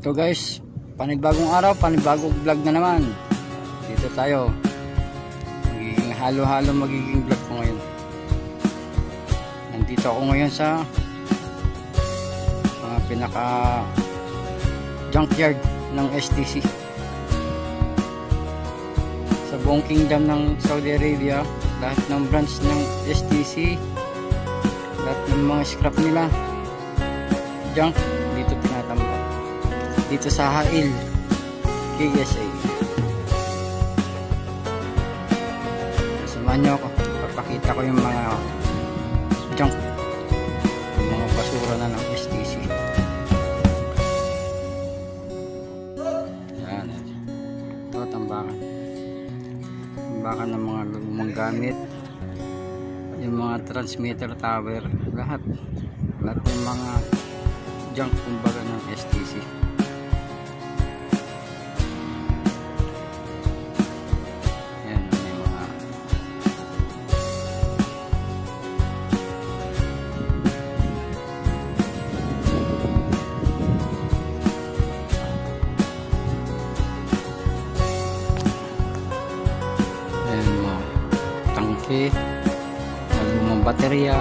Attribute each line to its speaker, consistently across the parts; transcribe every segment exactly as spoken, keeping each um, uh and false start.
Speaker 1: So guys, panibagong araw, panibagong vlog na naman. Dito tayo. Magiging halo-halo magiging vlog ko ngayon. Nandito ako ngayon sa uh, pinaka junkyard ng S T C. Sa buong kingdom ng Saudi Arabia, lahat ng branch ng S T C, lahat ng mga scrap nila, junk, dito tinatambak. Dito sa Hail K S A. Samahan nyo ako, papakita ko yung mga junk, yung mga basura na ng S T C. Yan, ito tambakan, tambakan ng mga lumang gamit, yung mga transmitter tower, lahat lahat ng mga junk kumbaga ng S T C. Tangke, lumang baterya,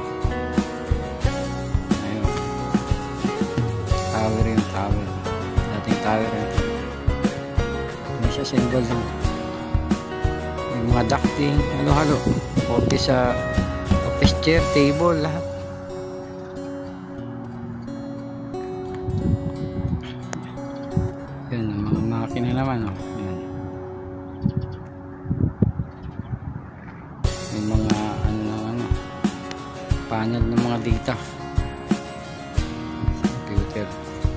Speaker 1: ayun, tower yung tower, dating tower yun. Hindi siya symbol lang. Yung mga ducting, halo-halo, office, uh, office chair, table, lahat. Yun, mga makina naman, oh. Yung mga ano na ano, panel ng mga data, computer.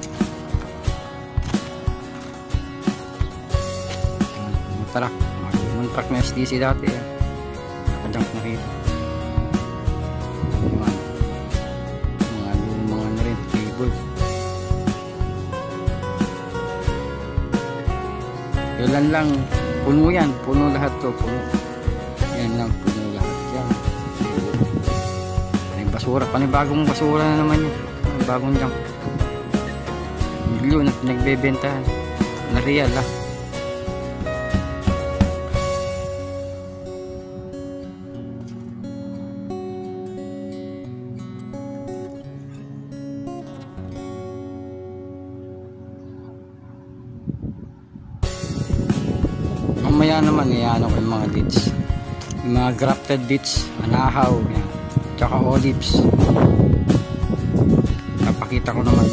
Speaker 1: Mga truck, mga truck na S T C dati, eh. Nakajunk na rito. Mga mga lumang ano rin, cable. Yun lang, puno yan, puno lahat to, puno. Yan lang, puno lahat yan. Basura, panibagong basura na naman yun, panibagong junk. Milyon na pinagbebentahan na real, ah. Mamaya naman iano ko yung mga leads, yung mga grafted beets, anahaw, yan, tsaka olives. Napakita ko naman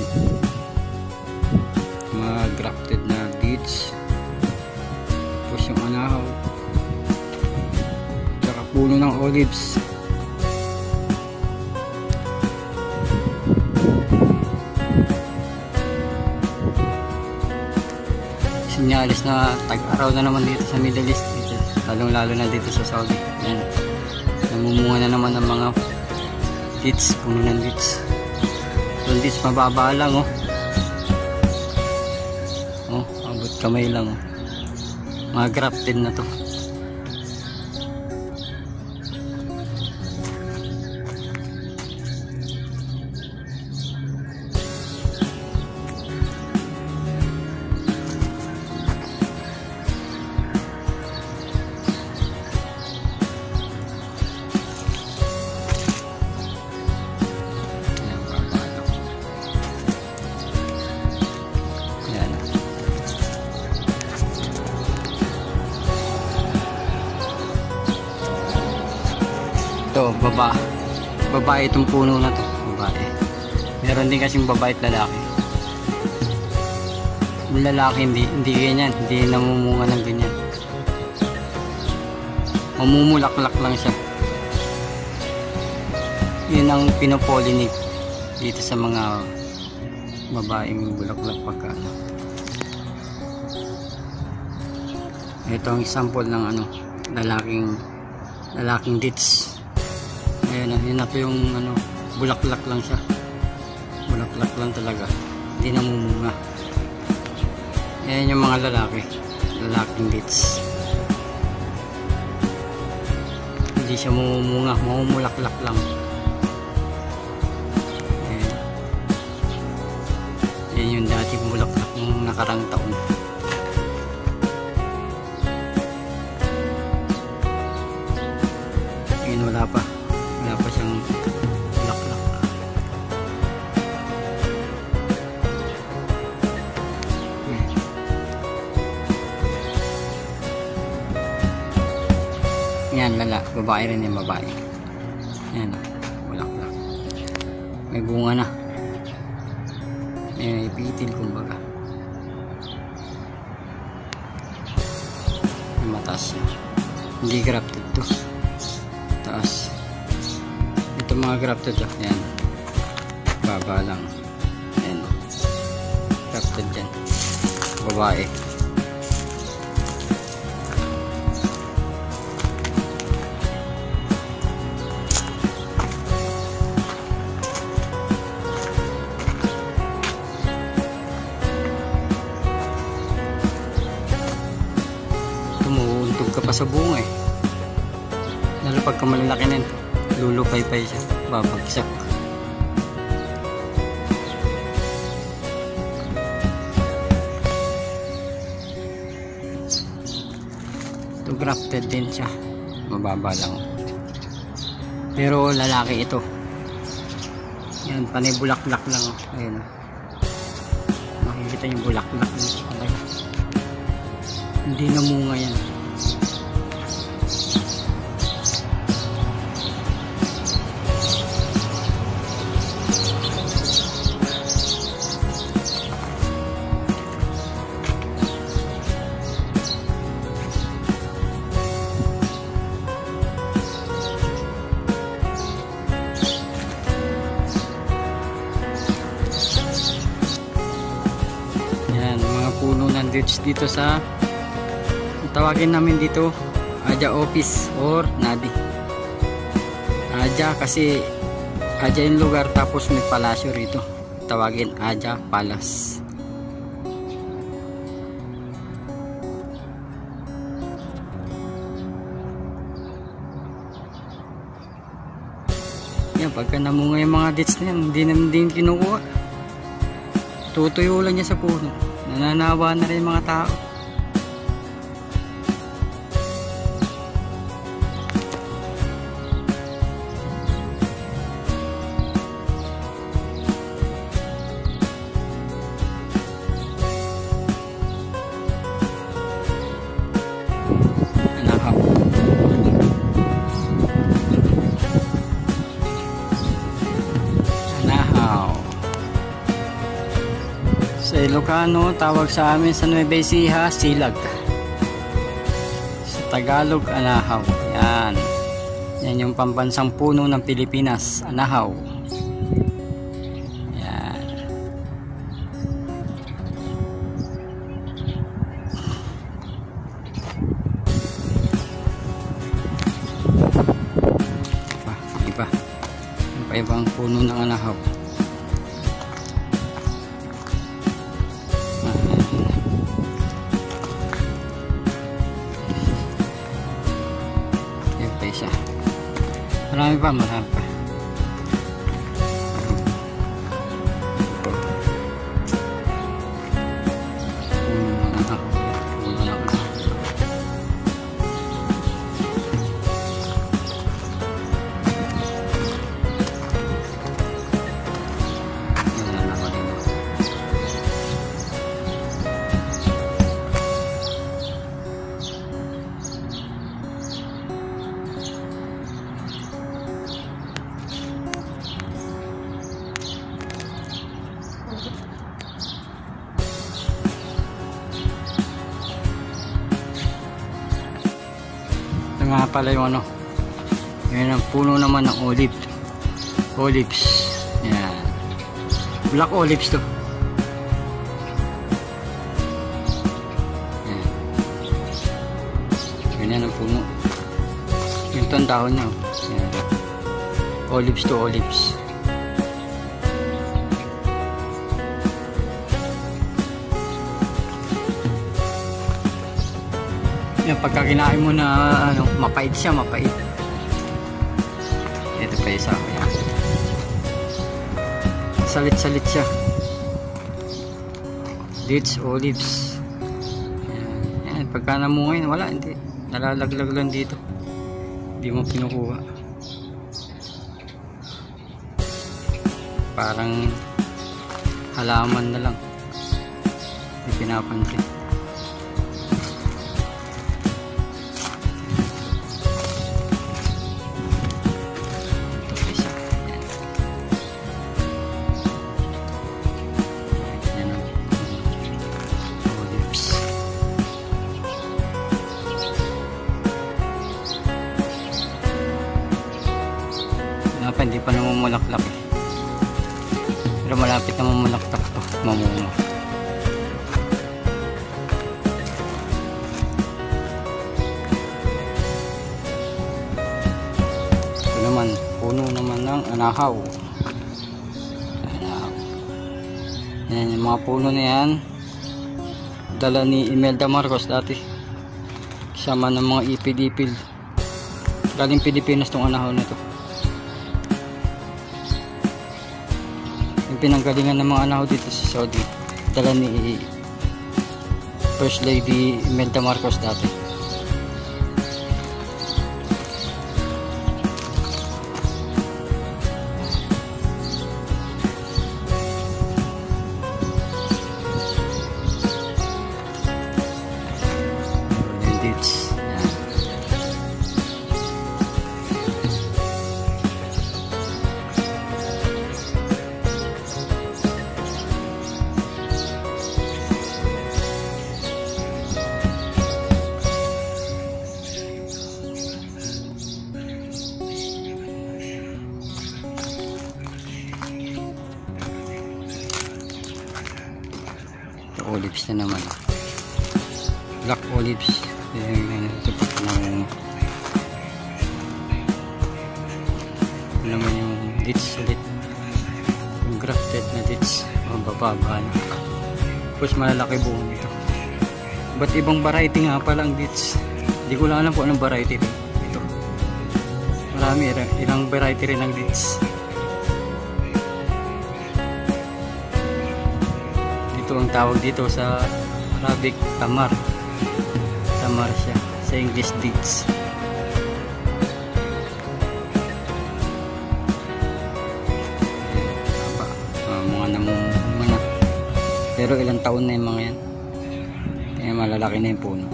Speaker 1: mga grafted na beets, tapos yung anahaw, tsaka puno ng olives. Sinyalis na tag-araw na naman dito sa Middle East, dito, lalong lalo na dito sa Saudi. Yan, namumunga na naman ng mga beets, puno ng beets. So beets mababa lang, oh. Oh, abot kamay lang, oh. Mga grafted na to. Ito, baba. Babae itong puno na to. Babae. Meron din kasing babae at lalaki. Yung lalaki hindi, hindi ganyan. Hindi namumunga ng ganyan. Mamumulaklak lang siya. Yun ang pinopollinate dito sa mga babaeng bulaklak pagka ano. Ito ang example ng ano, lalaking lalaking dates. Ayan, yun na po yung ano, bulaklak lang siya. Bulaklak lang talaga. Hindi namumunga. Ayan yung mga lalaki. Lalaking dates. Hindi siya mamumunga. Mamumulaklak lang. Ayan. Yan yung dating bulaklak ng nung nakarang taon. Ngayon wala pa. Wala pa siyang bulaklak. Yan, lala. Babae rin yung babae. Yan, bulaklak. May bunga na. May ipitil kumbaga. May mataas siya. Hindi grafted to. Taas. Ito mga grafted to. Yan. Baba lang. Yan. Grafted dyan. Babae. Tumuuntog ka pa sa bunga eh. Lalo pagka malalaki na yun, lulupay-pay siya, babagsak. Ito grafted din siya, mababa lang. Pero lalaki ito. Yan, panay bulaklak lang. Ayun, makikita yung bulaklak nito. Hindi namunga yan. Yan, mga puno ng dates dito sa, tawagin namin dito Aja Office or Nadi. Aja kasi Aja yung lugar, tapos may palasyo rito, tawagin Aja Palace. Yan, pagka namunga yung mga dates na yan, hindi naman din kinukuha. Tutuyo lang niya sa puno, nananawa na rin yung mga tao. Sa Ilocano, tawag sa amin sa Nueva Ecija, silag. Sa Tagalog, anahaw. Yan. Yan yung pambansang puno ng Pilipinas, anahaw. Yan. Iba, iba. Iba-ibang puno ng anahaw. Siya. Marami pa, marami pa. Ito nga pala yung ano, yan ang puno naman ng olive, olives. Yan, black olives to. Yan, ganyan ang puno. Ito ang dahon niya. Yan, olives to olives. Yan, pagka kinain mo na ano, mapait siya, mapait. Ito pa isa. Yan. Salit-salit siya. dates, olives. Yan. Yan. Pagka namungayin, wala, hindi. Nalalaglag lang dito. Hindi mo kinukuha. Parang halaman na lang. Hindi pinapansin. Hindi pa namumulaklak eh. Pero malapit na mamulaklak to, mamunga. Ito naman, puno naman ng anahaw. Anahaw. Yan, yung mga puno na yan, dala ni Imelda Marcos dati. Kasama ng mga ipid-ipil. Galing Pilipinas tong anahaw na to. Pinanggalingan ng mga anahaw dito sa Saudi, dala ni First Lady Imelda Marcos dati. Golden dates. Yan. Olives na naman, black olives. Ito pa naman, ito naman yung dates ulit, yung grafted na dates, mabababa na. Tapos malalaki buong dito. Ba't ibang variety nga pala ang dates? Hindi ko lang alam kung anong variety rin ito. Marami, ilang variety rin ang dates. Ito ang tawag dito sa Arabic, tamar. Tamar siya. Sa English, dates. Uh, mga namumunga na. Pero ilang taon na yung mga yan. Kaya malalaki na yung puno.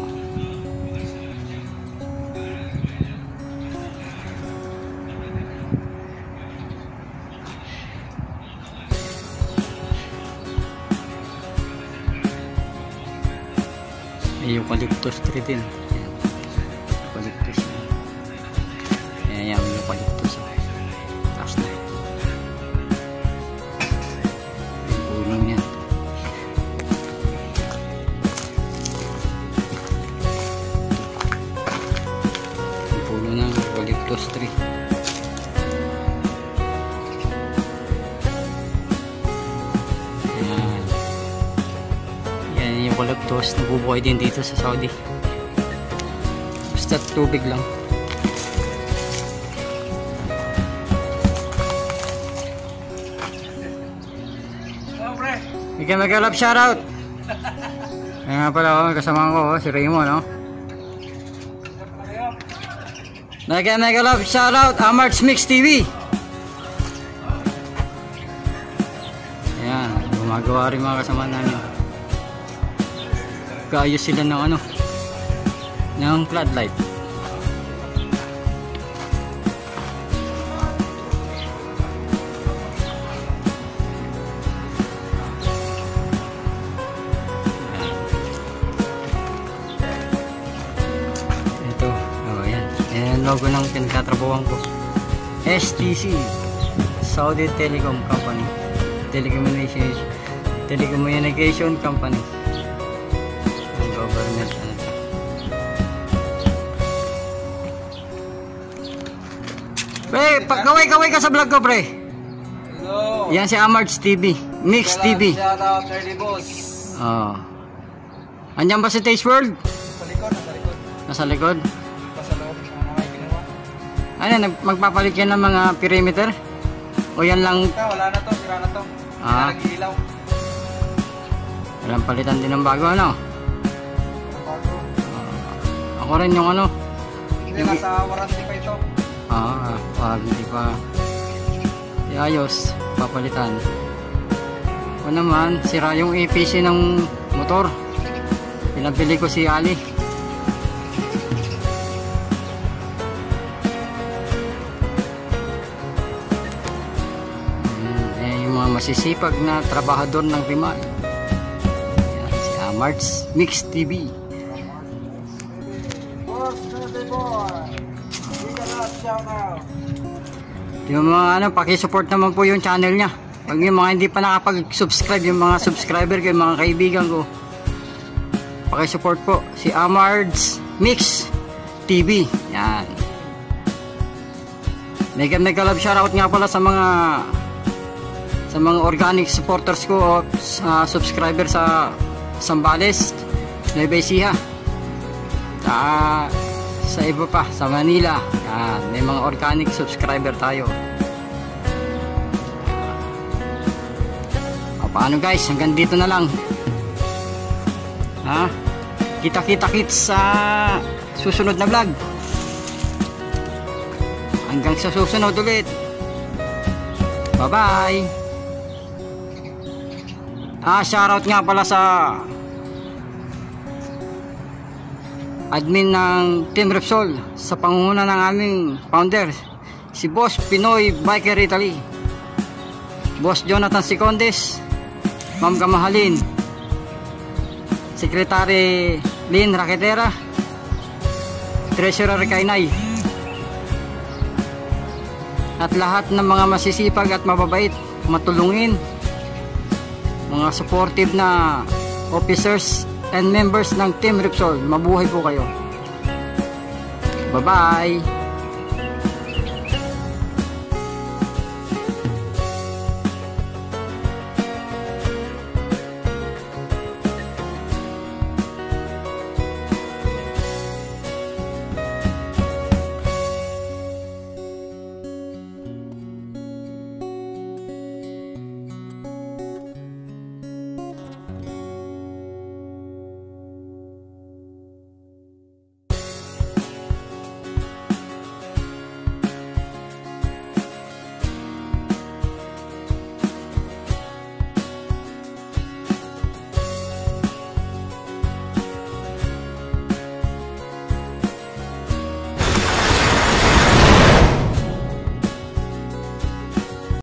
Speaker 1: Eucalyptus tree din. Ayan. Eucalyptus. Ayan yung eucalyptus. Taas na. Yung punong yan. Yung puno ng eucalyptus tree. Eucalyptus, nabubuhay din dito sa Saudi. Basta tubig lang. Ika mag-alap shoutout. Kaya nga pala ako, kasama ko, si Raymond, no? Ika mag-alap shoutout, Amarts Mix T V. Ayan, gumagawa rin mga kasama namin. Kaayos sila ng ano, ng floodlight. Ito, oh yan, yan logo ng pinagtatrabuhan ko. S T C, Saudi Telecom Company, Telecommunication Telecommunication Company. Government, ano ito? Pre, kaway-kaway ka sa vlog ko, pre. Hello. Yan si Amarts T V, Mix T V.
Speaker 2: Shout out, Early Boss.
Speaker 1: Oh. Andiyan ba si Taste World?
Speaker 2: Sa likod, nasa likod.
Speaker 1: Nasa likod?
Speaker 2: Nasa loob, ano may ginawa.
Speaker 1: Ano, magpapalit yan ng mga perimeter? O yan lang?
Speaker 2: Ito, wala na to, sira na to.
Speaker 1: Ah.
Speaker 2: Nag-ilaw.
Speaker 1: Walang palitan din ng bago, ano?
Speaker 2: Bago.
Speaker 1: Uh, ako rin yung ano.
Speaker 2: Hindi, nasa warranty pa ito.
Speaker 1: Ah, wag, hindi pa. Iayos, papalitan. O naman, sira yung A P C ng motor. Pinabili ko si Ali. Masisipag na trabahador ng Rimal. Yan, si Amarts Mix T V. Yung mga ano, paki-support naman po yung channel niya. Pag yung mga hindi pa nakapag-subscribe, yung mga subscriber ko, yung mga kaibigan ko, paki-support po si Amarts Mix T V. Yan. Mega mega love shoutout nga pala sa mga sa mga organic supporters ko o uh, subscriber sa Zambales, Nueva Ecija, sa, sa iba pa, sa Manila. Yan, may mga organic subscriber tayo. O, paano guys, hanggang dito na lang. Ha? Kita-kita kits sa susunod na vlog. Hanggang sa susunod ulit. Bye bye. Ah, shoutout nga pala sa admin ng Team Repsol sa pangunguna ng aming founder, si Boss Pinoy Biker Italy, Boss Jonathan Sicondes, Ma'am Kamahalin, Secretary Lynn Raquetera, Treasurer Kainay, at lahat ng mga masisipag at mababait, matulungin, mga supportive na officers and members ng Team Repsol. Mabuhay po kayo. Bye bye.